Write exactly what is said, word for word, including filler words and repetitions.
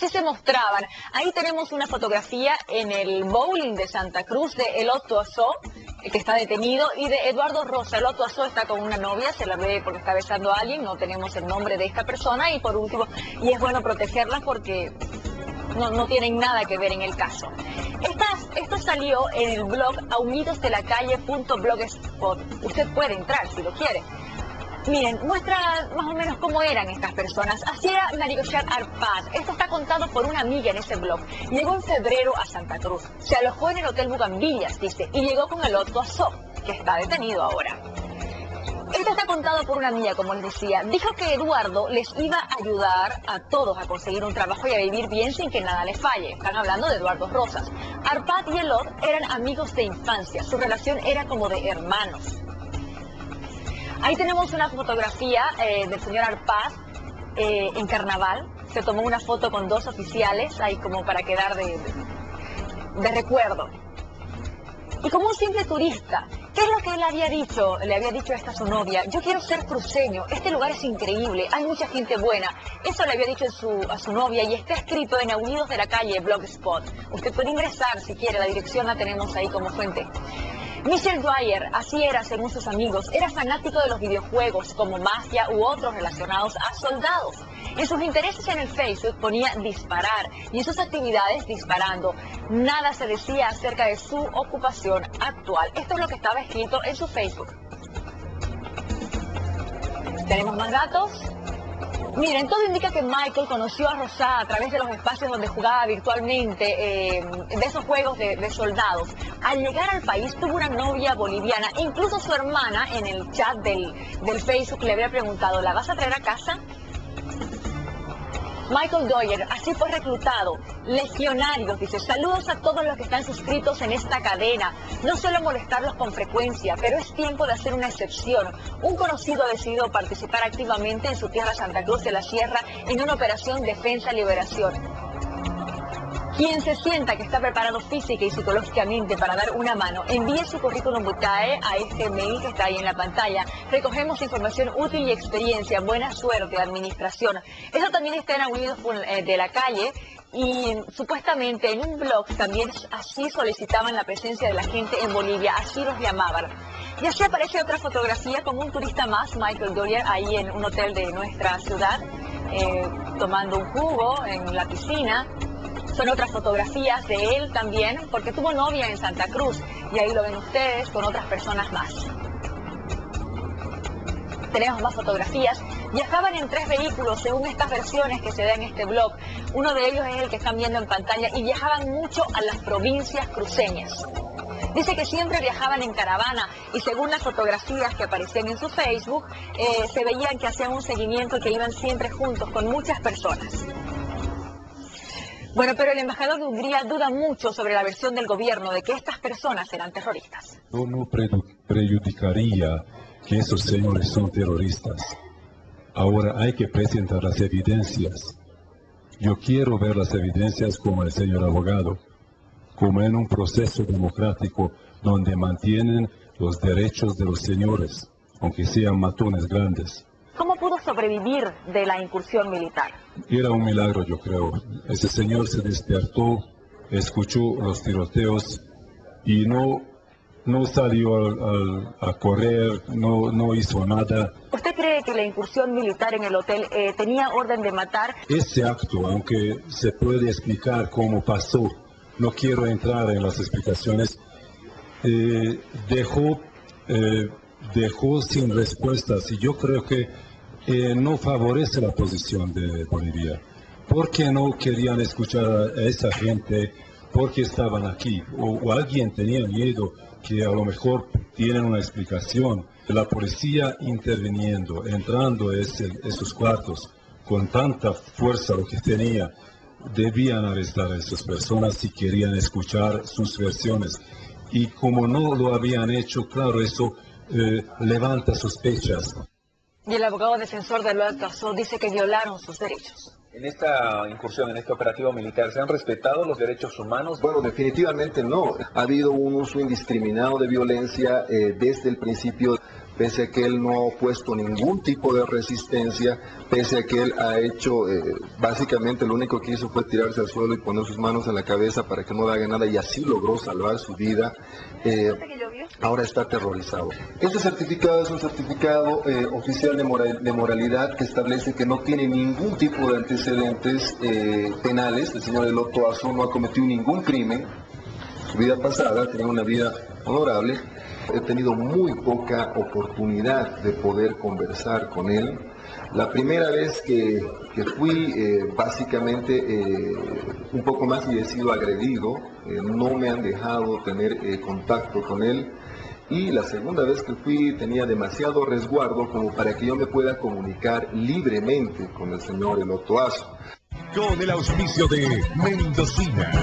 así se mostraban. Ahí tenemos una fotografía en el bowling de Santa Cruz de Elot Tuazó, que está detenido, y de Eduardo Rosa. Elot Tuazó está con una novia, se la ve porque está besando a alguien, no tenemos el nombre de esta persona, y por último, y es bueno protegerlas porque no, no tienen nada que ver en el caso. Estas, esto salió en el blog aullidos-de-la-calle punto blogspot. Usted puede entrar si lo quiere. Miren, muestra más o menos cómo eran estas personas. Así era Marigochar Arpad. Esto está contado por una amiga en ese blog. Llegó en febrero a Santa Cruz. Se alojó en el Hotel Bugambillas, dice, y llegó con Elot Tuazó, que está detenido ahora. Esto está contado por una amiga, como les decía. Dijo que Eduardo les iba a ayudar a todos a conseguir un trabajo y a vivir bien sin que nada les falle. Están hablando de Eduardo Rosas. Arpad y Elot eran amigos de infancia. Su relación era como de hermanos. Ahí tenemos una fotografía eh, del señor Arpad eh, en carnaval. Se tomó una foto con dos oficiales, ahí como para quedar de, de, de recuerdo. Y como un simple turista, ¿qué es lo que él había dicho? Le había dicho a esta su novia: yo quiero ser cruceño, este lugar es increíble, hay mucha gente buena. Eso le había dicho a su, a su novia y está escrito en Aullidos de la Calle Blogspot. Usted puede ingresar si quiere, la dirección la tenemos ahí como fuente. Michelle Dwyer, así era según sus amigos, era fanático de los videojuegos como Mafia u otros relacionados a soldados. En sus intereses en el Facebook ponía disparar y en sus actividades disparando. Nada se decía acerca de su ocupación actual. Esto es lo que estaba escrito en su Facebook. ¿Tenemos más datos? Miren, todo indica que Michael conoció a Rosá a través de los espacios donde jugaba virtualmente, eh, de esos juegos de, de soldados. Al llegar al país tuvo una novia boliviana, incluso su hermana en el chat del, del Facebook le había preguntado: ¿la vas a traer a casa? Michael Dwyer, así fue reclutado. Legionarios, dice, saludos a todos los que están suscritos en esta cadena. No suelo molestarlos con frecuencia, pero es tiempo de hacer una excepción. Un conocido ha decidido participar activamente en su tierra Santa Cruz de la Sierra en una operación Defensa-Liberación. Quien se sienta que está preparado física y psicológicamente para dar una mano, envíe su currículum vitae a este mail que está ahí en la pantalla. Recogemos información útil y experiencia. Buena suerte, administración. Eso también está en Aullidos de la Calle y supuestamente en un blog también así solicitaban la presencia de la gente en Bolivia, así los llamaban. Y así aparece otra fotografía con un turista más, Michael Dwyer, ahí en un hotel de nuestra ciudad, eh, tomando un jugo en la piscina. Son otras fotografías de él también, porque tuvo novia en Santa Cruz, y ahí lo ven ustedes con otras personas más. Tenemos más fotografías. Viajaban en tres vehículos, según estas versiones que se dan en este blog. Uno de ellos es el que están viendo en pantalla, y viajaban mucho a las provincias cruceñas. Dice que siempre viajaban en caravana, y según las fotografías que aparecían en su Facebook, eh, se veían que hacían un seguimiento y que iban siempre juntos con muchas personas. Bueno, pero el embajador de Hungría duda mucho sobre la versión del gobierno de que estas personas eran terroristas. Yo no prejudicaría que esos señores son terroristas. Ahora hay que presentar las evidencias. Yo quiero ver las evidencias como el señor abogado, como en un proceso democrático donde mantienen los derechos de los señores, aunque sean matones grandes. ¿Cómo pudo sobrevivir de la incursión militar? Era un milagro, yo creo. Ese señor se despertó, escuchó los tiroteos y no, no salió al, al, a correr, no, no hizo nada. ¿Usted cree que la incursión militar en el hotel eh, tenía orden de matar? Ese acto, aunque se puede explicar cómo pasó, no quiero entrar en las explicaciones, eh, dejó, eh, dejó sin respuestas, y yo creo que Eh, no favorece la posición de Bolivia. ¿Por qué no querían escuchar a esa gente? Porque estaban aquí. O, o alguien tenía miedo que a lo mejor tienen una explicación. La policía interviniendo, entrando a ese, esos cuartos con tanta fuerza lo que tenía, debían arrestar a esas personas si querían escuchar sus versiones. Y como no lo habían hecho, claro, eso eh, levanta sospechas. Y el abogado defensor de Elot Tuazó dice que violaron sus derechos. En esta incursión, en este operativo militar, ¿se han respetado los derechos humanos? Bueno, definitivamente no. Ha habido un uso indiscriminado de violencia eh, desde el principio. pese a que él no ha opuesto ningún tipo de resistencia, pese a que él ha hecho, eh, básicamente lo único que hizo fue tirarse al suelo y poner sus manos en la cabeza para que no le haga nada, y así logró salvar su vida. Eh, ahora está aterrorizado. Este certificado es un certificado eh, oficial de, moral, de moralidad que establece que no tiene ningún tipo de antecedentes eh, penales. El señor Eloto Aso no ha cometido ningún crimen. Su vida pasada tenía una vida honorable. He tenido muy poca oportunidad de poder conversar con él. La primera vez que, que fui, eh, básicamente, eh, un poco más y he sido agredido, eh, no me han dejado tener eh, contacto con él. Y la segunda vez que fui tenía demasiado resguardo como para que yo me pueda comunicar libremente con el señor Eloto Aso. Con el auspicio de Mendocina.